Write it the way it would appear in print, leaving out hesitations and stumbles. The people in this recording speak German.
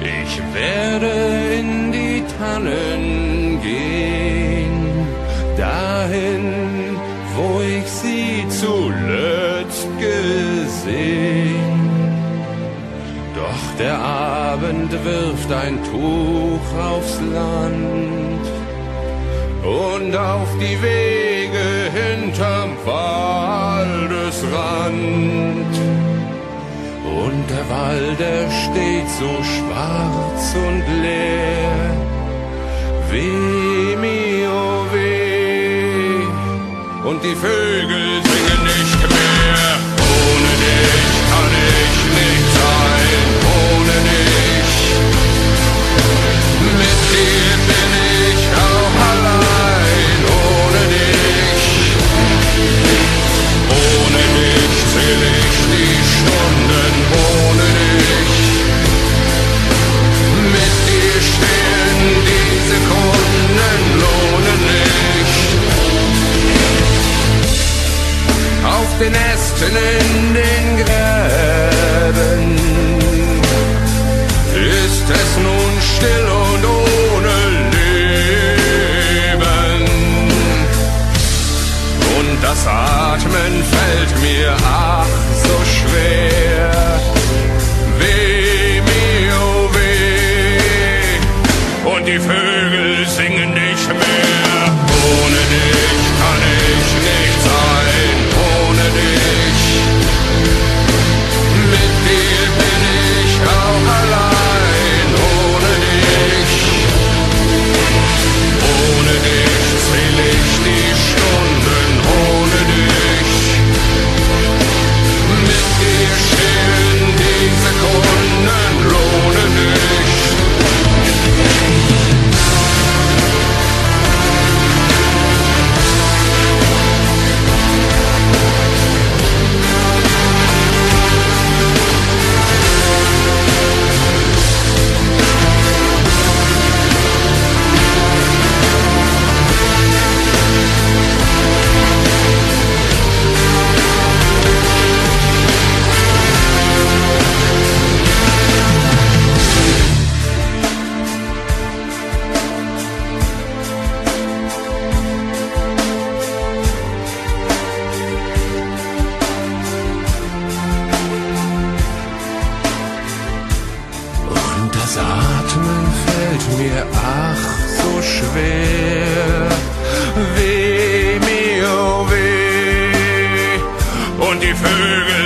Ich werde in die Tannen gehen, dahin, wo ich sie zuletzt gesehen. Doch der Abend wirft ein Tuch aufs Land und auf die Wege hinterm Waldesrand. Und der Wald, der steht so schwarz und leer, weh mir, oh weh, und die Vögel singen nicht mehr. Ohne dich kann ich nicht sein, ohne dich. Mit dir bin ich auch allein, ohne dich. Ohne dich zähl ich die Stunden, ohne dich. Mit dir stehen die Sekunden, lohnen nicht. Auf den Ästen in den Gräben ist es nun still und ohne Leben. Und das Atmen fällt mir ach so schwer. Weh mir, oh weh, und die Vögel singen nicht mehr. Ohne dich kann ich nicht sein, ohne dich. Mit dir bin ich auch allein, ohne dich. Ohne dich zähl ich die Stunden, ohne dich. Mit dir stehen die Sekunden, lohnen nicht. Das Atmen fällt mir ach so schwer. Weh mir, oh weh, und die Vögel